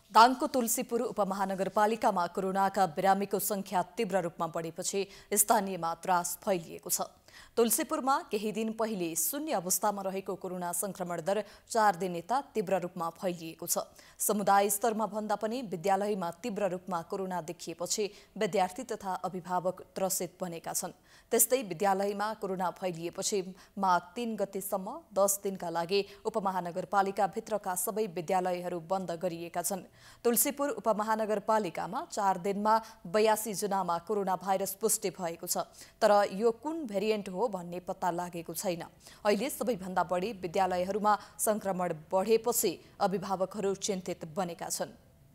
दाङको तुलसीपुर उपमहानगरपालिकामा कोरोनाका बिरामीको संख्या तीव्र रूपमा बढेपछि स्थानीयमा त्रास फैलिएको छ। तुलसीपुरमा केही दिन पहिले शून्य अवस्थामा रहेको कोरोना संक्रमण दर 4 दिन यता तीव्र रूपमा फैलिएको छ। समुदाय स्तरमा भन्दा पनि विद्यालयमा तीव्र रूपमा कोरोना देखिएपछि विद्यार्थी तथा अभिभावक त्रसित बनेका छन्। त्यस्तै विद्यालयमा कोरोना फैलिएपछि माघ 3 गतेसम्म 10 दिनका लागि उपमहानगरपालिका भित्रका सबै विद्यालयहरू बन्द गरिएका छन्। तुलसीपुर उपमहानगरपालिकामा 4 दिनमा 82 जनामा कोरोना भाइरस पुष्टि भएको छ। तर यो कुन भेरिएन्ट हो भन्ने पत्ता लागेको छैन। अहिले सबैभन्दा बढी विद्यालयहरूमा संक्रमण बढेपछि अभिभावकहरू चिन्तित बनेका छन्।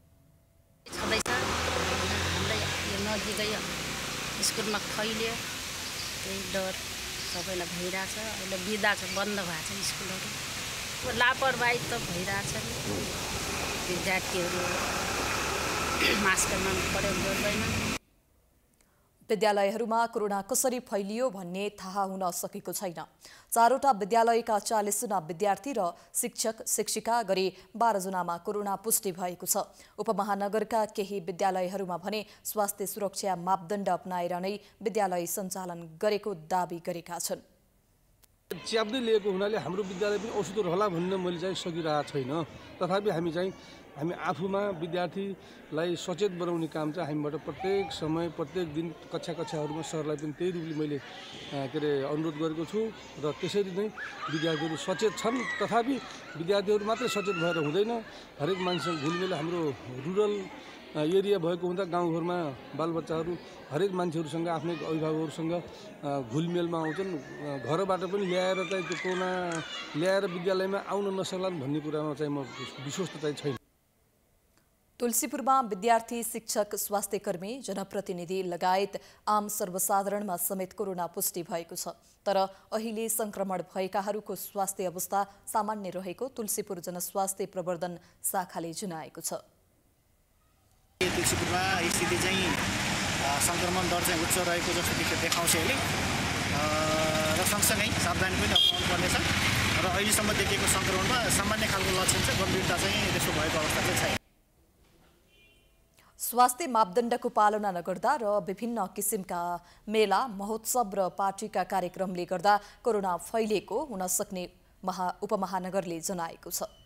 स्कुलमा फैल्यो त्यही डर सबैलाई भइरहेछ। अहिले बिदा छ, बन्द भएको छ स्कुलहरू। लापरवाही त भइरहेछ नि। विद्यार्थीहरू मास्क लगाउनु पर्यो, गर्दैन। विद्यालयहरूमा कोरोना कसरी फैलियो भन्ने थाहा हुन सकेको छैन। 4वटा विद्यालयका 40 जना विद्यार्थी र शिक्षक शिक्षिका गरी 12 जनामा कोरोना पुष्टि भएको छ। उपमहानगरका केही विद्यालयहरूमा भने स्वास्थ्य सुरक्षा मापदण्ड अपनाएर नै विद्यालय सञ्चालन गरेको दाबी गरेका छन्। च्याप्दै लिएको हुनाले हाम्रो विद्यालय पनि औषधहरू होला भन्न मैले चाहिँ सकिरहेको छैन। तथापि हामी आफूमा विद्यार्थीलाई सचेत बनाउने काम चाहिँ हामीबाट प्रत्येक समय प्रत्येक दिन कक्षाहरूमा सरलाई पनि त्यही रूपले मैले अनुरोध गरेको छु र त्यसरी नै विद्यार्थीहरू सचेत छन्। तथापि विद्यार्थीहरू मात्रै सचेत भएर हुँदैन। हरेक मान्छेसँग घुलमेल हाम्रो रुरल एरिया भएको हुँदा गाउँघरमा बालबच्चाहरू हरेक मान्छेहरूसँग आफ्नै अभिभावकहरूसँग घुलमेलमा आउँछन्। घरबाट पनि ल्याएर चाहिँ त्यो कोरोना ल्याएर विद्यालयमा आउन नसक्लान् भन्ने कुरामा चाहिँ म विश्वस्त चाहिँ छैन। तुलसीपुरमा विद्यार्थी, शिक्षक, स्वास्थ्यकर्मी, जनप्रतिनिधि लगायत आम सर्वसाधारणमा समेत कोरोना पुष्टि भएको छ। तर अहिले संक्रमण भएकाहरूको स्वास्थ्य अवस्था सामान्य रहेको तुलसीपुर जनस्वास्थ्य प्रवर्धन शाखाले जनाएको छ। तुलसीपुरमा स्थिति चाहिँ संक्रमण दर चाहिँ उच्च रहेको जस्तो देखाउँछ अहिले र सँगसँगै सावधानी पनि अपनाउनु पर्नेछ र अहिलेसम्म देखिएको संक्रमणमा सामान्य खालको लक्षण चाहिँ गम्भीरता चाहिँ त्यस्तो भएको अवस्था चाहिँ छैन। स्वास्थ्य मापदण्डको पालना नगर्दा र विभिन्न किसिमका मेला, महोत्सव र पार्टीका कार्यक्रमले गर्दा कोरोना फैलिएको हुन सक्ने उपमहानगरले जनाएको छ।